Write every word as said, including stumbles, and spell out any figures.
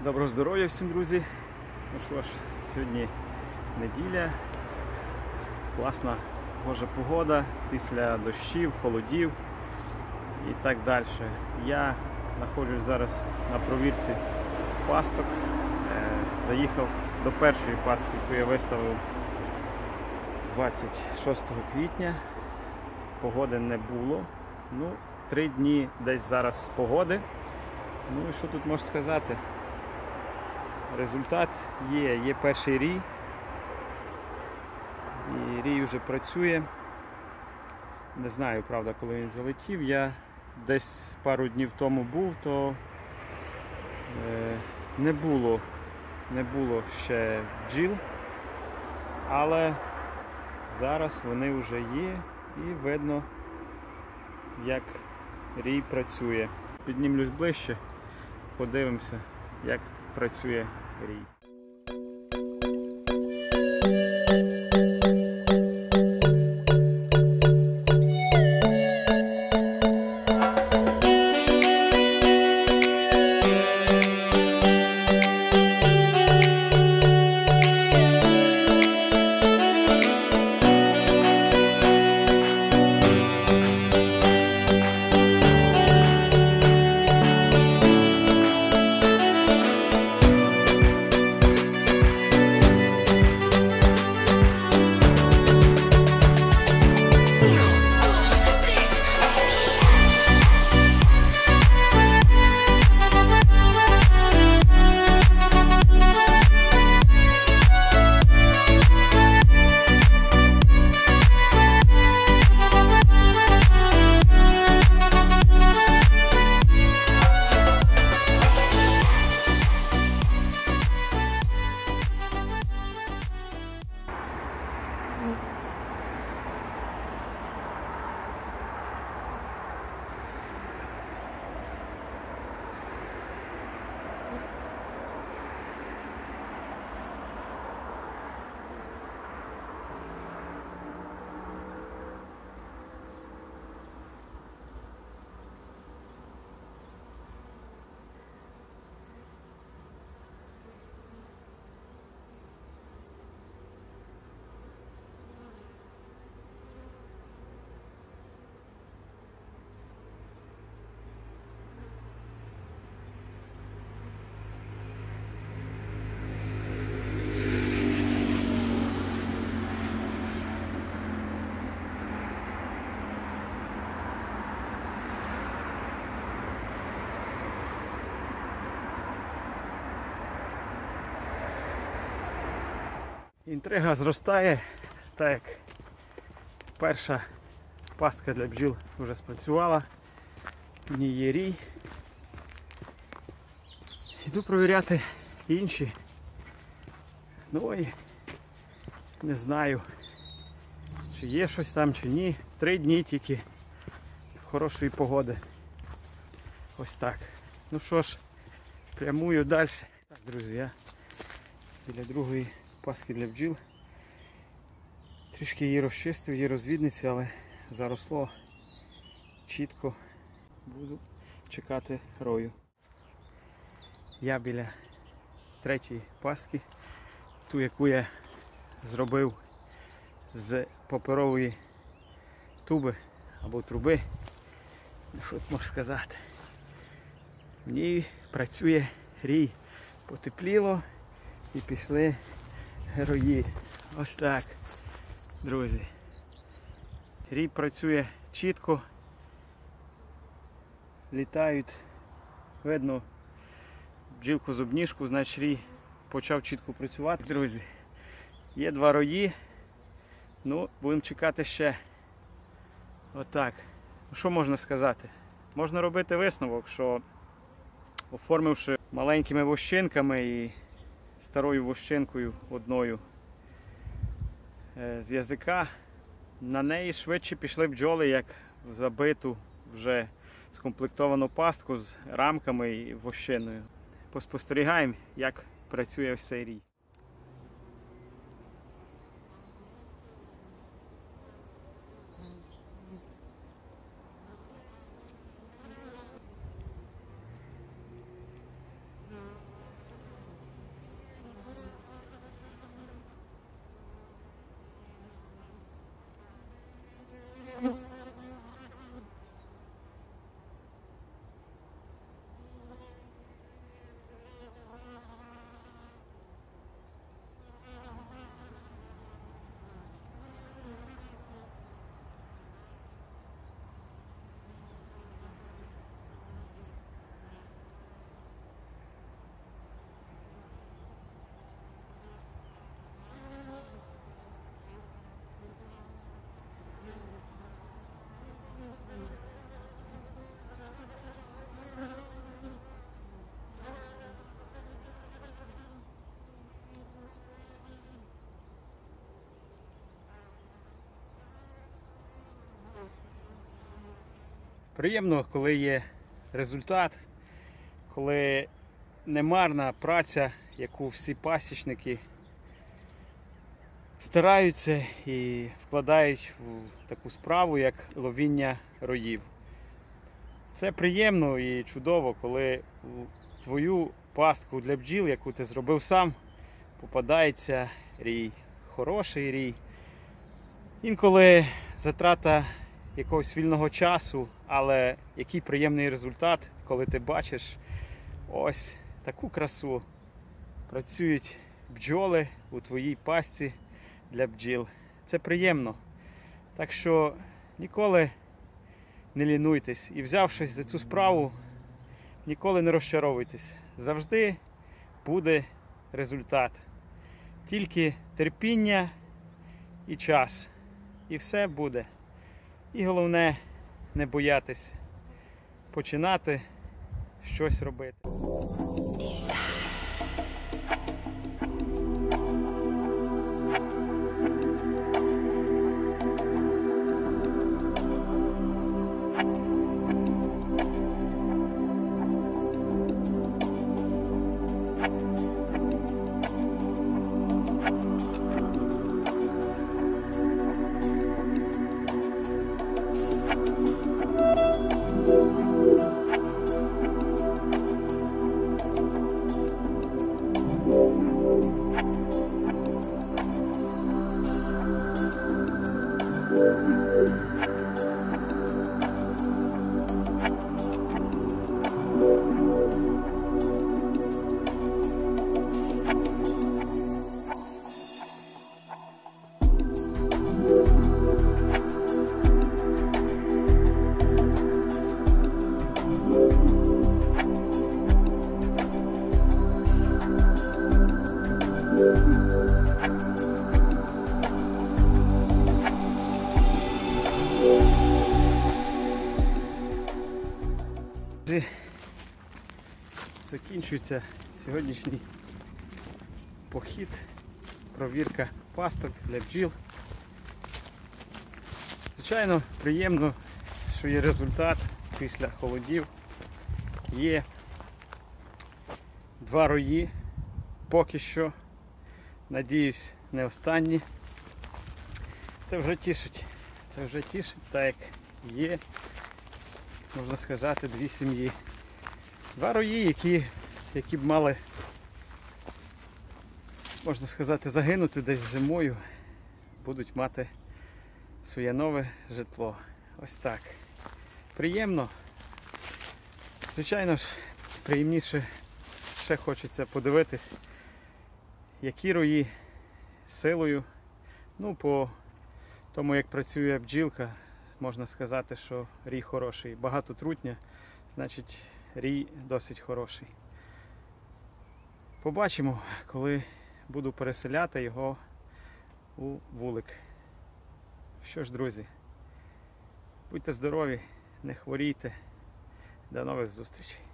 Доброго здоров'я всім, друзі! Ну що ж, сьогодні неділя, класна гожа погода після дощів, холодів і так далі. Я знаходжусь зараз на провірці пасток. Заїхав до першої пастки, яку я виставив двадцять шостого квітня. Погоди не було. Ну, три дні десь зараз погоди. Ну і що тут можна сказати? Результат є, є перший рій, і рій вже працює. Не знаю, правда, коли він залетів. Я десь пару днів тому був, то е, не було, не було ще бджіл, але зараз вони вже є і видно, як рій працює. Піднімлюсь ближче, подивимося, як працює рій. Інтрига зростає, так як перша пастка для бджіл вже спрацювала, в ній є рій. Йду провіряти інші. Ну і не знаю, чи є щось там, чи ні. Три дні тільки хорошої погоди. Ось так. Ну що ж, прямую далі. Так, друзі, я біля другої пастки для бджіл. Трішки її розчистив, її розвідниці, але заросло чітко. Буду чекати рою. Я біля третьої пастки, ту, яку я зробив з паперової туби або труби. Що тут можу сказати? В ній працює рій. Потепліло і пішли рої. Ось так, друзі. Рій працює чітко. Літають. Видно бджілку зубніжку, значить рій почав чітко працювати. Друзі, є два рої. Ну, будемо чекати ще. Отак. Що можна сказати? Можна робити висновок, що оформивши маленькими вощинками і старою вощинкою одною з язика, на неї швидше пішли бджоли, як в забиту вже скомплектовану пастку з рамками і вощиною. Поспостерігаємо, як працює ось цей рій. Приємно, коли є результат, коли немарна праця, яку всі пасічники стараються і вкладають в таку справу, як ловіння роїв. Це приємно і чудово, коли в твою пастку для бджіл, яку ти зробив сам, попадається рій. Хороший рій. Інколи затрата якогось вільного часу, але який приємний результат, коли ти бачиш ось таку красу. Працюють бджоли у твоїй пастці для бджіл. Це приємно. Так що ніколи не лінуйтесь і, взявшись за цю справу, ніколи не розчаровуйтесь. Завжди буде результат. Тільки терпіння і час. І все буде. І головне, не боятись починати щось робити. Закінчується сьогоднішній похід, провірка пасток для бджіл. Звичайно, приємно, що є результат після холодів. Є два рої, поки що, надіюсь, не останні. Це вже тішить, це вже тішить, так як є, можна сказати, дві сім'ї. Два рої, які, які б мали, можна сказати, загинути десь зимою, будуть мати своє нове житло. Ось так. Приємно. Звичайно ж, приємніше ще хочеться подивитись, які рої силою. Ну, по тому, як працює бджілка, можна сказати, що рій хороший. Багато трутня, значить, рій досить хороший. Побачимо, коли буду переселяти його у вулик. Що ж, друзі, будьте здорові, не хворійте. До нових зустрічей.